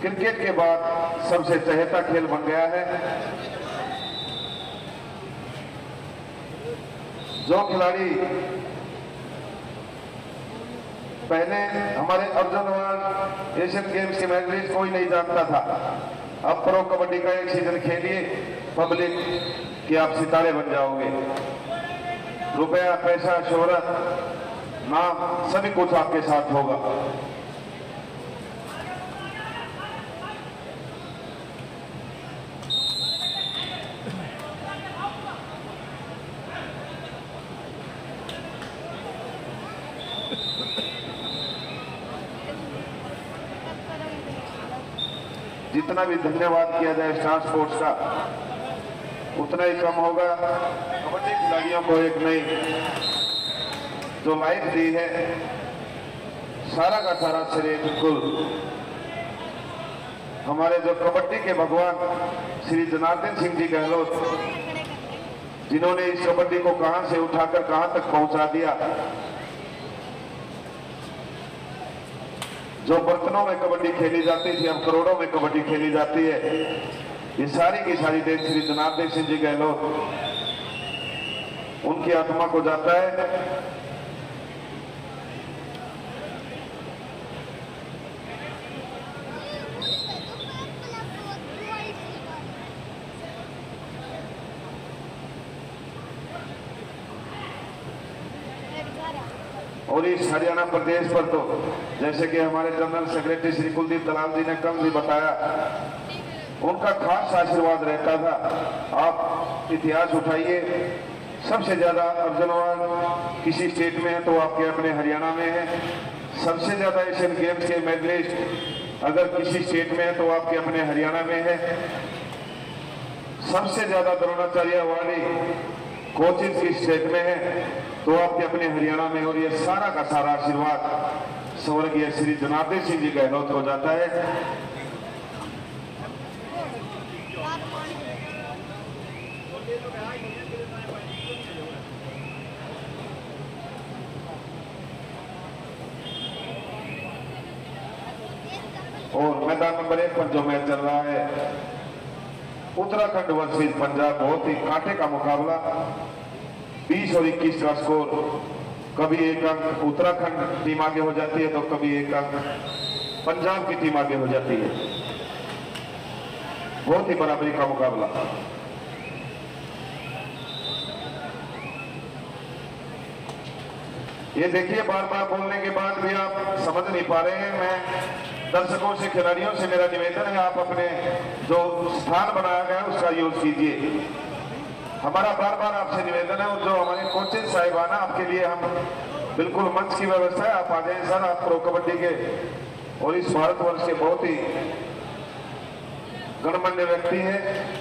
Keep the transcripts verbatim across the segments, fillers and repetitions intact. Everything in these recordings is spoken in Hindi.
क्रिकेट के बाद सबसे चहेता खेल बन गया है। जो खिलाड़ी पहले हमारे अर्जुन अवार्ड एशियन गेम्स के मैच कोई नहीं जानता था, अब प्रो कबड्डी का एक सीजन खेलिए, पब्लिक कि आप सितारे बन जाओगे। रुपया, पैसा, शोहरत, नाम सभी कुछ आपके साथ होगा। जितना भी धन्यवाद किया जाए स्टार स्पोर्ट्स का उतना ही कम होगा। कबड्डी खिलाड़ियों को एक नई जो लाइफ दी है, सारा का सारा श्रेय बिल्कुल हमारे जो कबड्डी के भगवान श्री जनार्दन सिंह जी गहलोत, जिन्होंने इस कबड्डी को कहां से उठाकर कहां तक पहुंचा दिया। जो बर्तनों में कबड्डी खेली जाती थी, अब करोड़ों में कबड्डी खेली जाती है। ये सारी की सारी देन श्री जनार्दन सिंह जी गहलोत, उनकी आत्मा को जाता है। और इस हरियाणा प्रदेश पर तो जैसे कि हमारे जनरल सेक्रेटरी श्री कुलदीप दलाल जी ने कल भी बताया, उनका खास आशीर्वाद रहता था। आप इतिहास उठाइए, सबसे ज्यादा अर्जुन अवार्ड किसी स्टेट में है तो आपके अपने हरियाणा में है। सबसे ज्यादा एशियन गेम्स के मेडलिस्ट अगर किसी स्टेट में है तो आपके अपने हरियाणा में है। सबसे ज्यादा द्रोणाचार्य अवार्डी कोचिंग की स्टेट में है तो आपके अपने हरियाणा में। और ये सारा का सारा आशीर्वाद स्वर्गीय श्री जनार्दन सिंह जी गहलोत हो जाता है। और मैदान नंबर एक पर जो मैच चल रहा है, उत्तराखंड वर्सेस पंजाब, बहुत ही कांटे का मुकाबला। बीस और इक्कीस का स्कोर, कभी एक अंक उत्तराखंड टीम आगे हो जाती है तो कभी एक अंक पंजाब की टीम आगे हो जाती है। बहुत ही बराबरी का मुकाबला। ये देखिए, बार बार बोलने के बाद भी आप समझ नहीं पा रहे हैं। मैं दर्शकों से, खिलाड़ियों से मेरा निवेदन है, आप अपने जो स्थान बनाया गया है उसका यूज कीजिए। हमारा बार बार आपसे निवेदन है। और जो हमारे कोचिंग साहिबाना, आपके लिए हम बिल्कुल मंच की व्यवस्था है, आप आ जाए सर। आप प्रो कबड्डी के और इस भारतवर्ष के बहुत ही गणमान्य व्यक्ति हैं।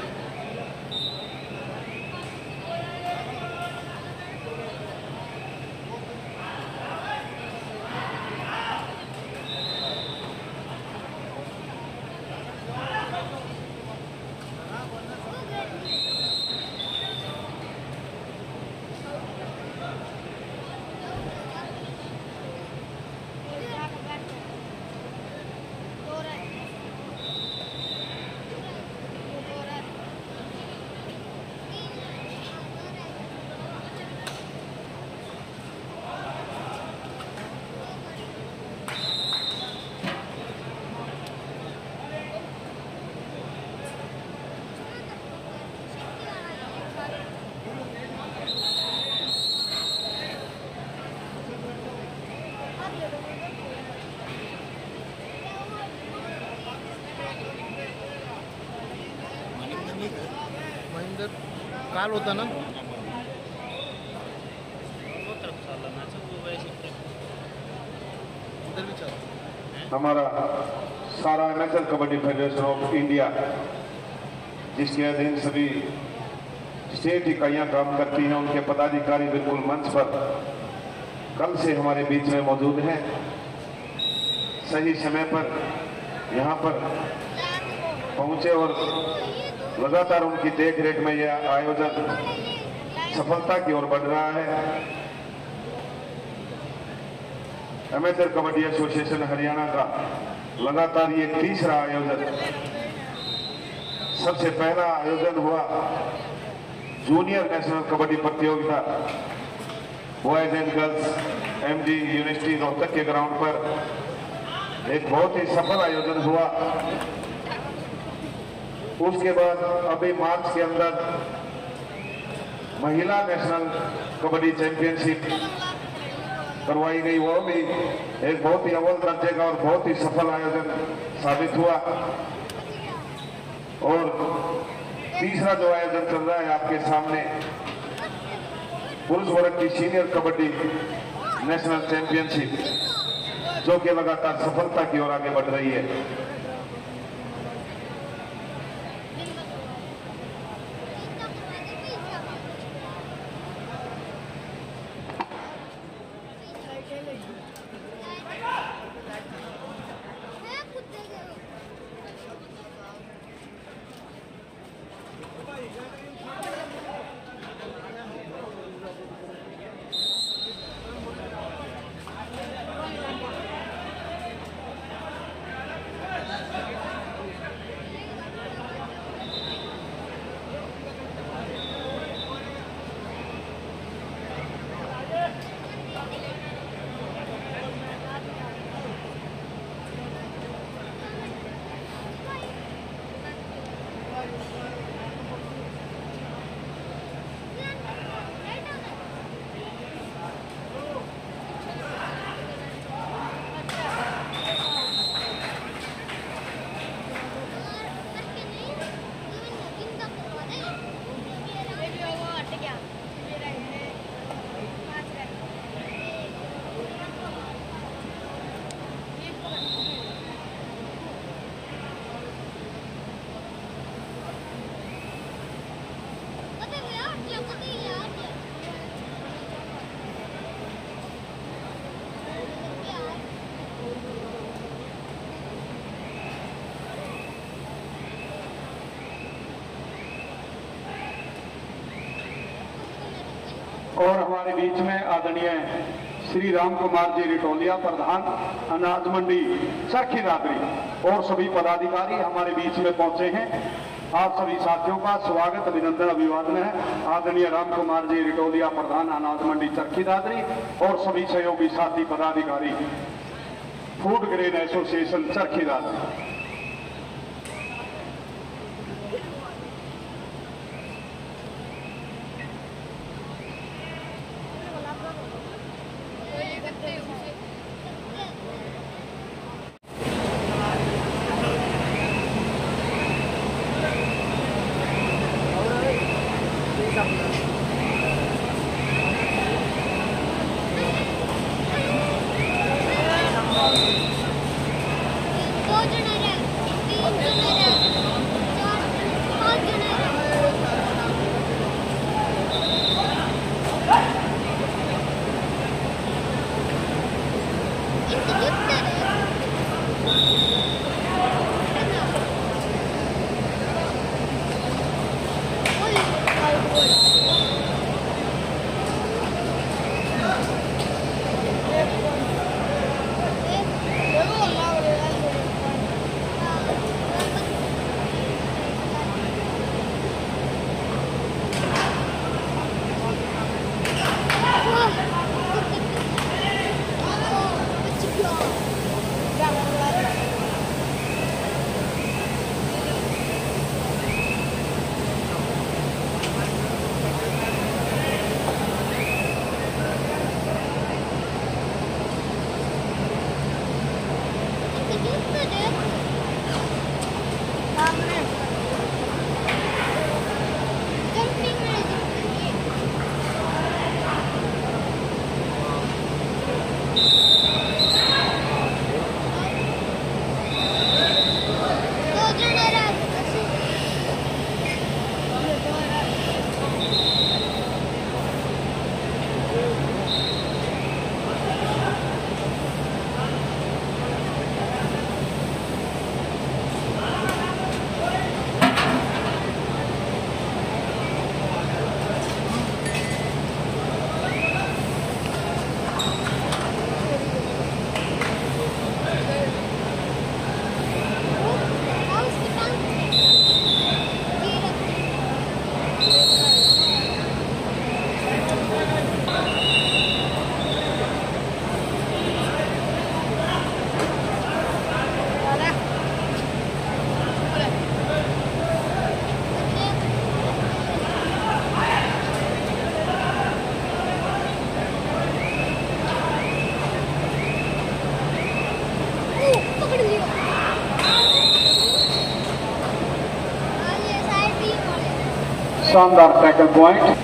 महेंद्र काल होता ना, हमारा सारा national kabaddi federation of India, जिसके अधीन सभी स्टेट इकाइयां काम करती हैं, उनके पदाधिकारी बिल्कुल मंच पर कल से हमारे बीच में मौजूद हैं। सही समय पर यहाँ पर पहुंचे और लगातार उनकी देख रेख में यह आयोजन सफलता की ओर बढ़ रहा है। एमेचर कबड्डी एसोसिएशन हरियाणा का लगातार ये तीसरा आयोजन। सबसे पहला आयोजन हुआ जूनियर नेशनल कबड्डी प्रतियोगिता boys and girls MD university Rohtak के ग्राउंड पर। एक बहुत ही सफल आयोजन हुआ। उसके बाद अभी मार्च के अंदर महिला नेशनल कबड्डी चैंपियनशिप करवाई गई। वो भी एक बहुत ही अव्वल दर्जे का और बहुत ही सफल आयोजन साबित हुआ। और तीसरा जो आयोजन चल रहा है आपके सामने, पुरुष वर्ग की सीनियर कबड्डी नेशनल चैंपियनशिप, जो कि लगातार सफलता की ओर आगे बढ़ रही है। और हमारे बीच में आदरणीय श्री राम कुमार जी रिटोलिया, प्रधान अनाज मंडी चरखी दादरी, और सभी पदाधिकारी हमारे बीच में पहुंचे हैं। आप सभी साथियों का स्वागत, अभिनंदन, अभिवादन है। आदरणीय राम कुमार जी रिटोलिया, प्रधान अनाज मंडी चरखी दादरी, और सभी सहयोगी साथी पदाधिकारी food grain association Charkhi Dadri. दो जने शानदार tackle point.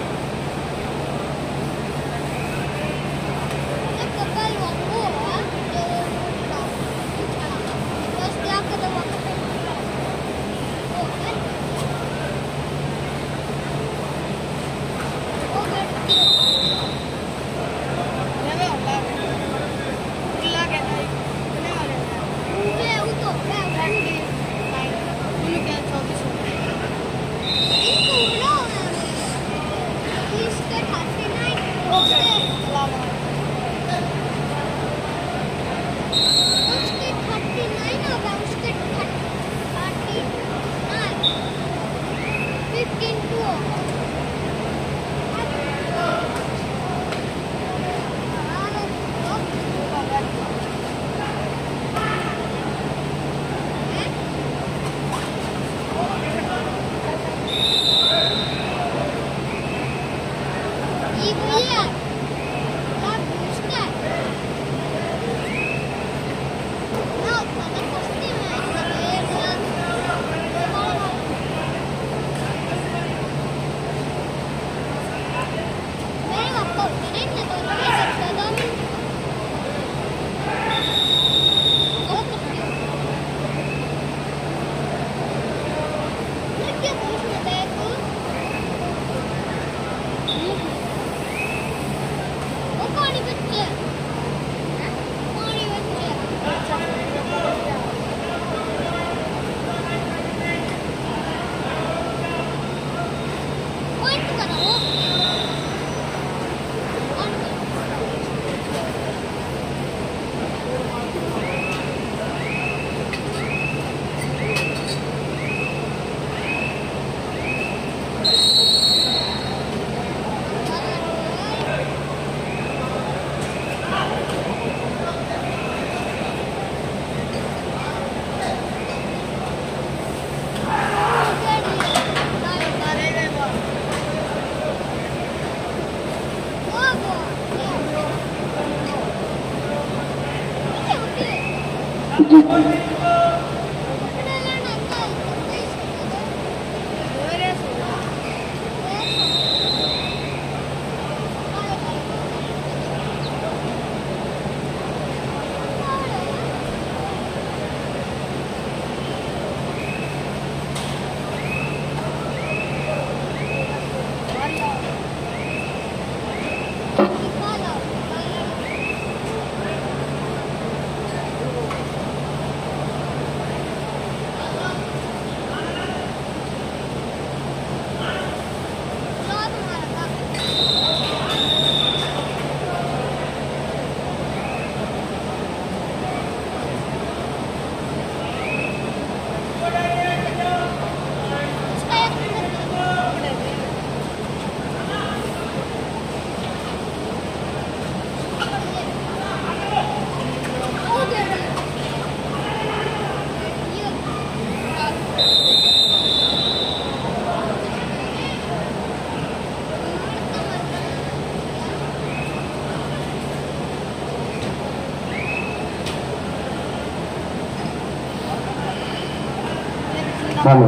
Hello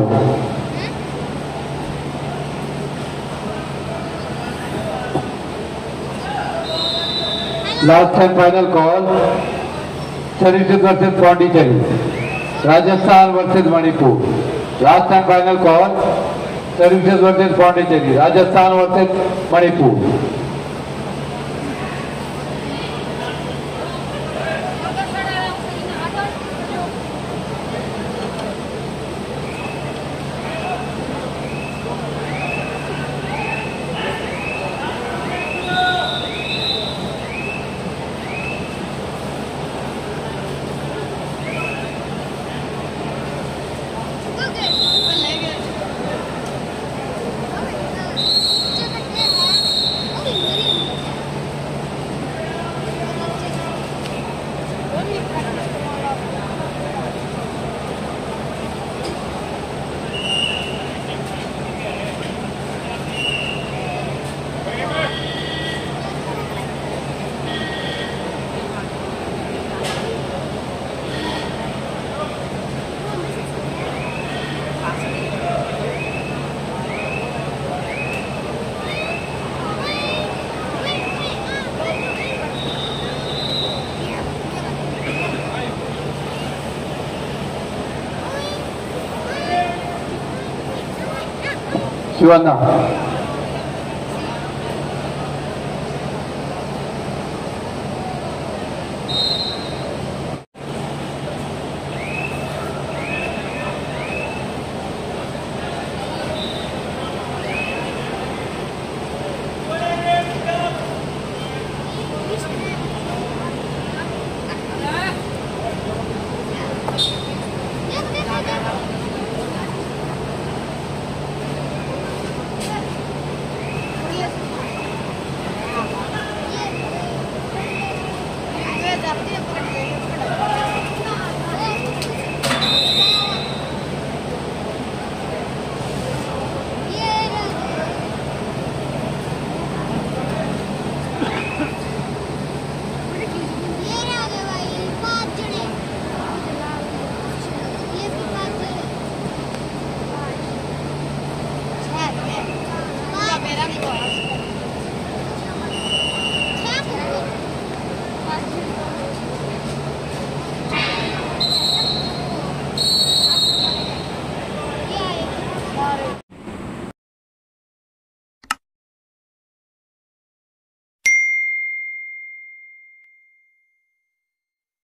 last time final call services versus Pondicherry, Rajasthan versus Manipur. Last time final call services versus Pondicherry, Rajasthan versus Manipur. Shivanna